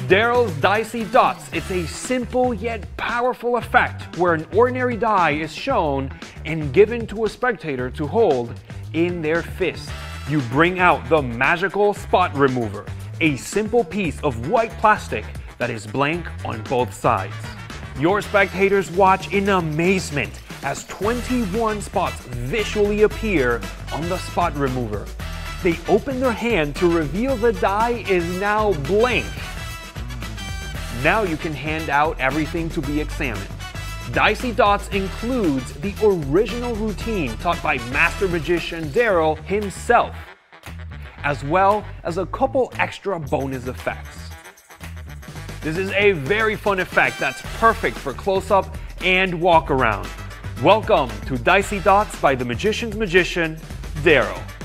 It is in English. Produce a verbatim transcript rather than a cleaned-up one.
Daryl's Dicey Dots. It's a simple yet powerful effect where an ordinary die is shown and given to a spectator to hold in their fist. You bring out the magical spot remover, a simple piece of white plastic that is blank on both sides. Your spectators watch in amazement as twenty-one spots visually appear on the spot remover. They open their hand to reveal the die is now blank. Now you can hand out everything to be examined. Dicey Dots includes the original routine taught by Master Magician Daryl himself, as well as a couple extra bonus effects. This is a very fun effect that's perfect for close-up and walk-around. Welcome to Dicey Dots by the Magician's Magician, Daryl.